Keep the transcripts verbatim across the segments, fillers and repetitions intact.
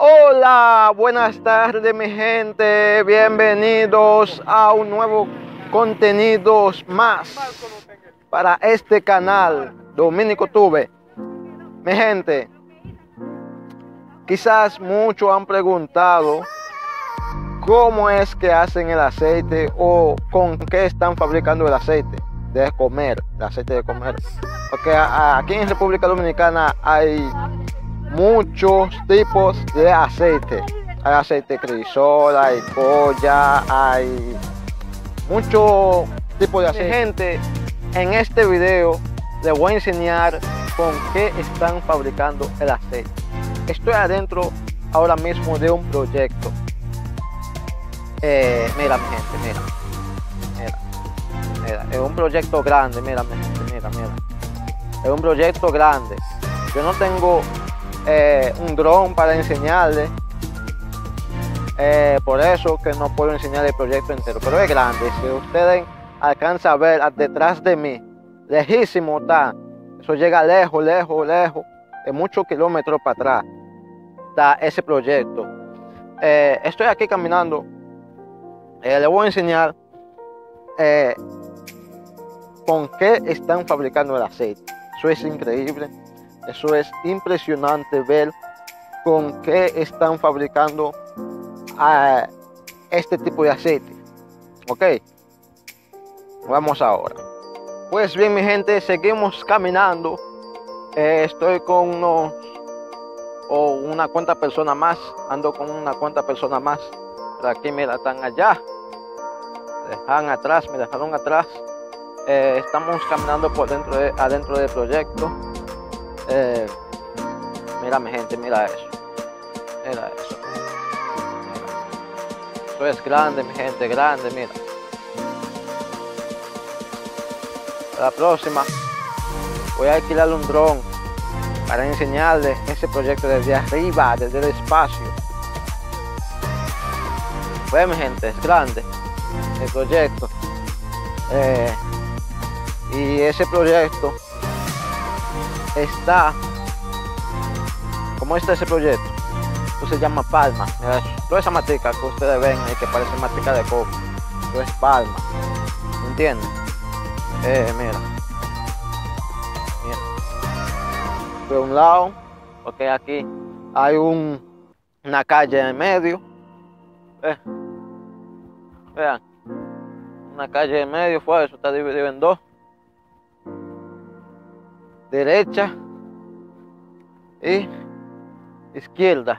Hola, buenas tardes mi gente, bienvenidos a un nuevo contenido más para este canal Dominico Tube. Mi gente, quizás muchos han preguntado cómo es que hacen el aceite o con qué están fabricando el aceite de comer, el aceite de comer. Porque aquí en República Dominicana hay muchos tipos de aceite. Hay aceite crisol, hay colla, hay muchos tipos de aceite. Gente, en este video les voy a enseñar con qué están fabricando el aceite. Estoy adentro ahora mismo de un proyecto. Eh, mira mi gente, mira, mira, mira, es un proyecto grande, mira mi gente, mira, mira, es un proyecto grande. Yo no tengo Eh, un dron para enseñarles, eh, por eso que no puedo enseñar el proyecto entero, pero es grande. Si ustedes alcanzan a ver detrás de mí, lejísimo está, eso llega lejos, lejos, lejos, de muchos kilómetros para atrás está ese proyecto. Eh, estoy aquí caminando, eh, les voy a enseñar eh, con qué están fabricando el aceite. Eso es increíble. Eso es impresionante ver con qué están fabricando uh, este tipo de aceite. Ok, vamos ahora. Pues bien mi gente, seguimos caminando. Eh, estoy con unos o una cuanta persona más. Ando con una cuanta persona más. Por aquí mira, están allá. Me dejaron atrás, me dejaron atrás. Eh, estamos caminando por dentro de, adentro del proyecto. Eh, mira mi gente, mira eso, mira eso, mira. Eso es grande mi gente, grande, mira. La próxima voy a alquilar un dron para enseñarles ese proyecto desde arriba, desde el espacio. Pues mi gente, es grande el proyecto, eh, y ese proyecto está, ¿cómo está ese proyecto? Esto se llama palma. Mira, toda esa matica que ustedes ven ahí que parece matica de coco, esto es palma, ¿me entienden? Eh, mira, mira, de un lado, porque aquí hay un, una calle en medio, eh, vean, una calle en medio, fue eso, está dividido en dos. Derecha y izquierda.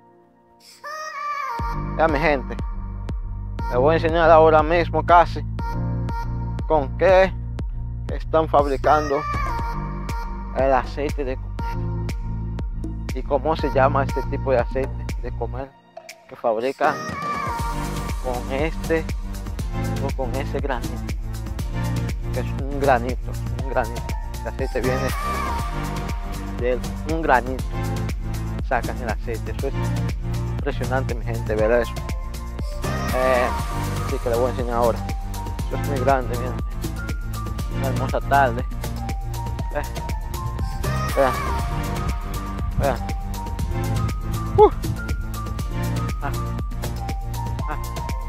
Ya mi gente, les voy a enseñar ahora mismo casi con qué están fabricando el aceite de comer y cómo se llama este tipo de aceite de comer que fabrican con este o con ese granito, que es un granito, un granito. El aceite viene de un granito, sacan el aceite. Eso es impresionante mi gente, ver eso. Eh, así que les voy a enseñar ahora. Eso es muy grande, miren. Una hermosa tarde. Eh, vean, vean. Uh. Ah. Ah.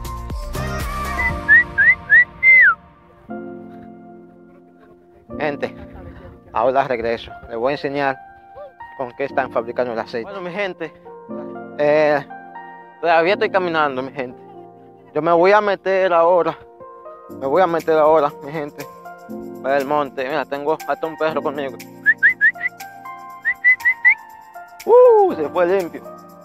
Gente, ahora regreso, les voy a enseñar con qué están fabricando el aceite. Bueno mi gente, eh, todavía estoy caminando mi gente. Yo me voy a meter ahora, me voy a meter ahora mi gente, para el monte. Mira, tengo hasta un perro conmigo. Uh, se fue limpio.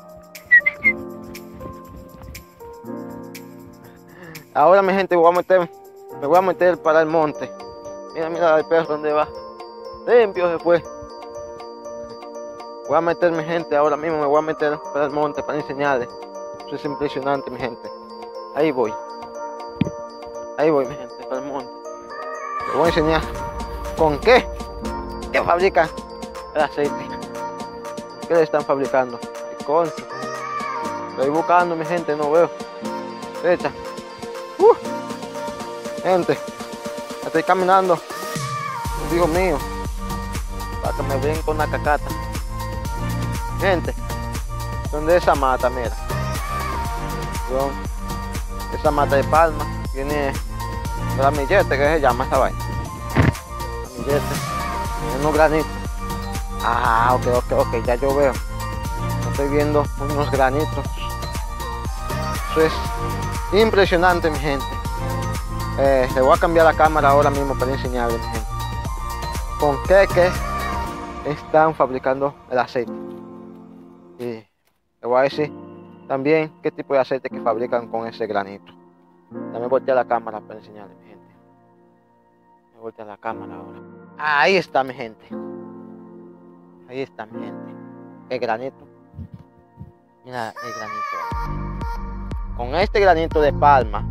Ahora mi gente voy a meter, me voy a meter para el monte. Mira, mira el perro donde va. Limpio se fue. Voy a meter mi gente, ahora mismo me voy a meter para el monte para enseñarles. Eso es impresionante mi gente. Ahí voy. Ahí voy mi gente, para el monte. Les voy a enseñar con qué, qué fabrican el aceite. ¿Qué le están fabricando? ¿Qué concho? Estoy buscando mi gente, no veo. Derecha. Uh, gente. Estoy caminando, Dios mío, para que me brinque con una cacata. Gente, son de esa mata, mira. Son esa mata de palma. Tiene ramillete, que se llama esta vaina. Ramillete. Tiene unos granitos. Ah, ok, ok, ok, ya yo veo. Estoy viendo unos granitos. Eso es impresionante, mi gente. Eh, le voy a cambiar la cámara ahora mismo para enseñarles, mi gente, con qué, qué están fabricando el aceite. Y le voy a decir también qué tipo de aceite que fabrican con ese granito. También volteé la cámara para enseñarles, mi gente. Me volteé la cámara ahora. Ahí está, mi gente. Ahí está, mi gente. El granito. Mira el granito. Con este granito de palma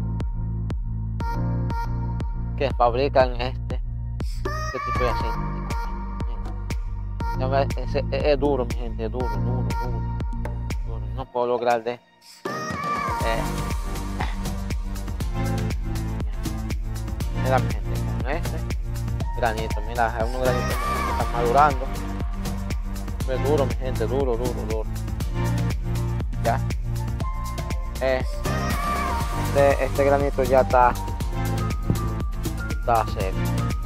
que fabrican este, este tipo de aceite. Mira. Es, es, es duro, mi gente. Es duro, duro, duro. duro. No puedo lograr de... Eh, Mira, mi gente, con este granito, mira, hay unos granitos que están madurando. Es duro, mi gente, duro, duro, duro. Ya. Eh, este, este granito ya está, está seco.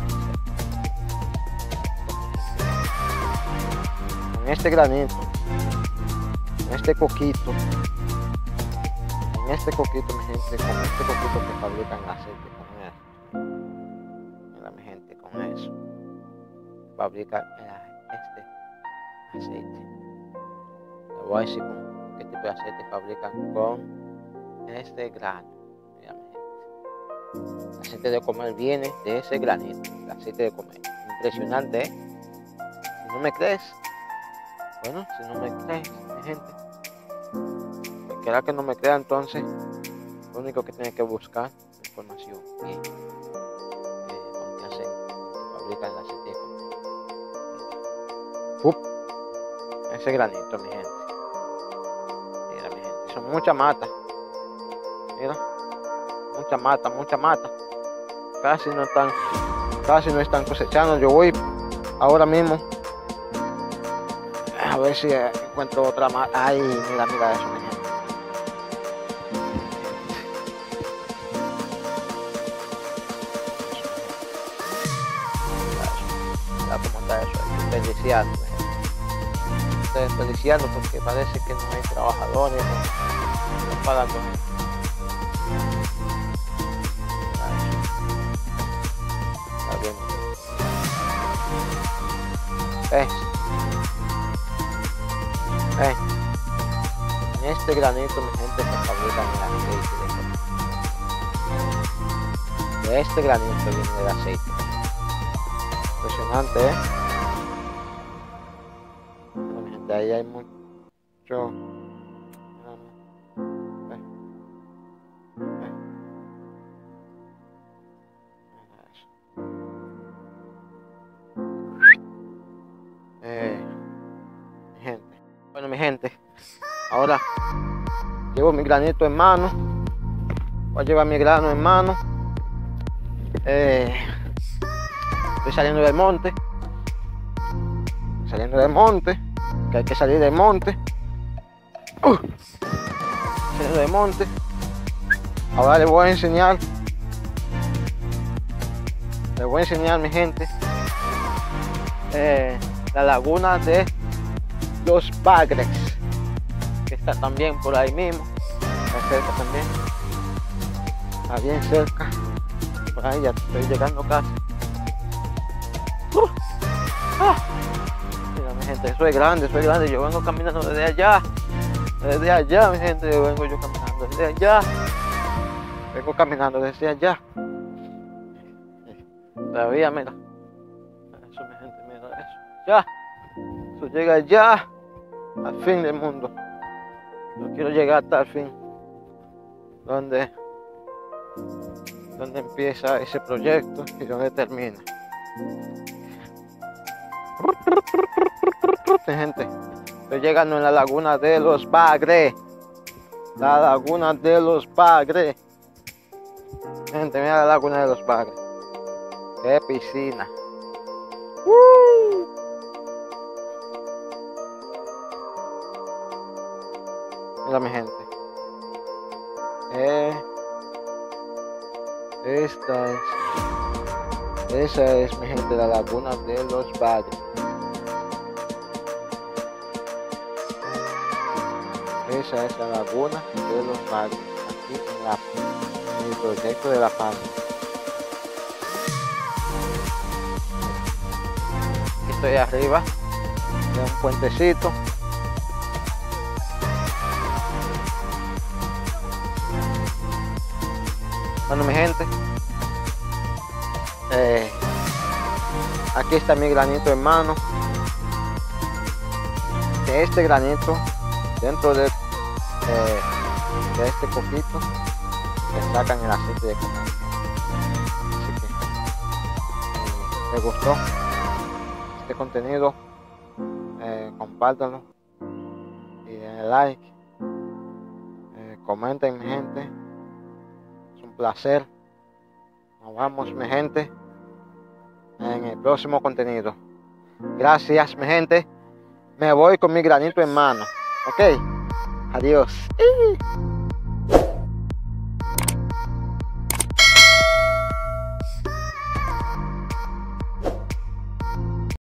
Con este granito, con este coquito, con este coquito, mi gente, con este coquito que fabrican aceite, con esto. Mira, mi gente, con eso fabrican este aceite. Le voy a decir con qué tipo de aceite fabrican con este grano. Mira, mi gente. El aceite de comer viene de ese granito. El aceite de comer. Impresionante, ¿eh? Si no me crees, bueno, si no me crees, mi gente, me queda que no me crea, entonces lo único que tiene que buscar es información bien. Con qué hacen, con qué fabrican el aceite de comer. Uf, ese granito, mi gente. Mira, mi gente, son mucha mata. Mira, mucha mata, mucha mata. Casi no están, casi no están cosechando. Yo voy ahora mismo a ver si encuentro otra mata. Ay, mira, mira eso, mi gente. Mira cómo está eso, desperdiciando, mi gente. Estoy desperdiciando porque parece que no hay trabajadores, no, no pagan con eso. ¿Ves? ¿Ves? En este granito, mi gente, se fabrican el aceite de comer. De este granito viene el aceite. Impresionante, ¿eh? Bueno, mi gente, ahí hay mucho... ¿Ves? ¿Ves? Eh, mi gente. Bueno, mi gente, ahora llevo mi granito en mano. Voy a llevar mi grano en mano. Eh, estoy saliendo del monte. Saliendo del monte. Que hay que salir del monte. Uh, saliendo del monte. Ahora les voy a enseñar. Les voy a enseñar, mi gente. Eh, la laguna de los Bagres, que está también por ahí mismo, está cerca también, está bien cerca, por ahí ya estoy llegando casi. Uh, ah, mira, mi gente, soy grande, soy grande, yo vengo caminando desde allá, desde allá, mi gente, yo vengo yo caminando desde allá, vengo caminando desde allá, todavía, mira, eso, mi gente, mira eso, ya. Eso llega ya al fin del mundo. Yo quiero llegar hasta el fin, donde, donde empieza ese proyecto y donde termina. Gente, estoy llegando en la laguna de los Bagres. La laguna de los Bagres. Gente, mira la laguna de los Bagres. Qué piscina. Uh. Mira mi gente. Eh, esta es. Esa es mi gente, la laguna de los Bagres. Esa es la laguna de los Bagres. Aquí en, la, en el proyecto de La Palma. Aquí estoy arriba de un puentecito. Bueno mi gente, eh, aquí está mi granito en mano. De este granito, dentro de, eh, de este coquito, se sacan el aceite de coco. Así que, si les gustó este contenido, eh, compártanlo y denle like, eh, comenten mi gente. Placer. Nos vemos mi gente en el próximo contenido. Gracias mi gente. Me voy con mi granito en mano. Ok. Adiós.